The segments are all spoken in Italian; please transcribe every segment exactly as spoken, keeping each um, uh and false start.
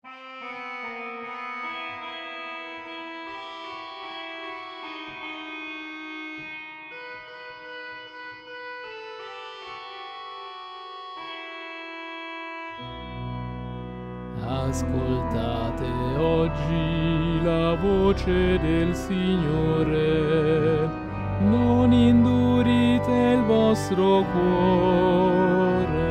Ascoltate oggi la voce del Signore, non indurite il vostro cuore.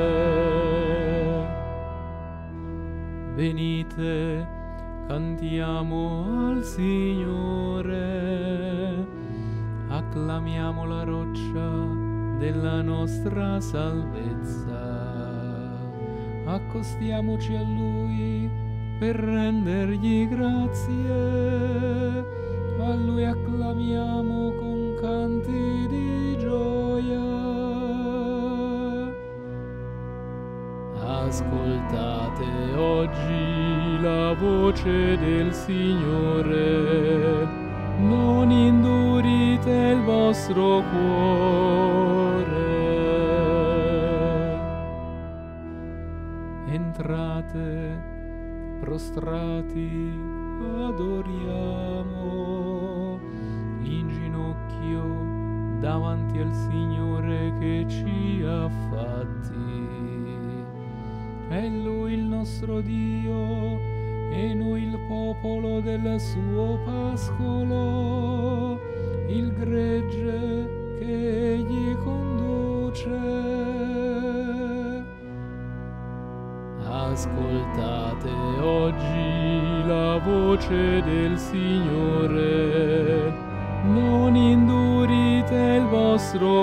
Venite, cantiamo al Signore, acclamiamo la roccia della nostra salvezza. Accostiamoci a Lui per rendergli grazie, a Lui acclamiamo con canti di gioia. Ascoltate oggi la voce del Signore, non indurite il vostro cuore. Entrate, prostrati, adoriamo, in ginocchio davanti al Signore che ci ha fatti. È Lui il nostro Dio e noi il popolo del suo pascolo, il gregge che Egli conduce. Ascoltate oggi la voce del Signore, non indurite il vostro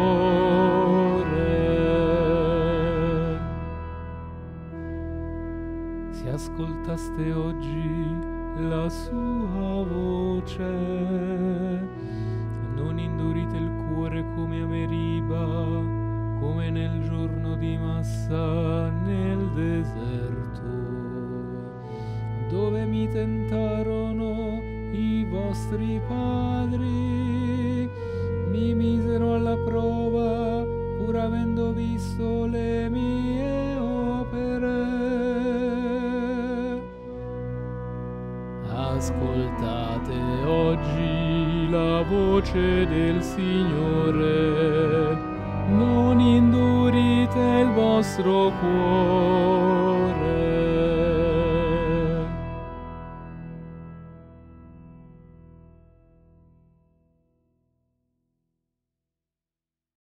cuore. Se ascoltaste oggi la sua voce, non indurite il cuore come a Meriba, come nel giorno di Massa nel deserto, dove mi tentarono i vostri padri, mi misero alla prova pur avendo visto le mie opere. Ascoltate oggi la voce del Signore, non indurite il vostro cuore.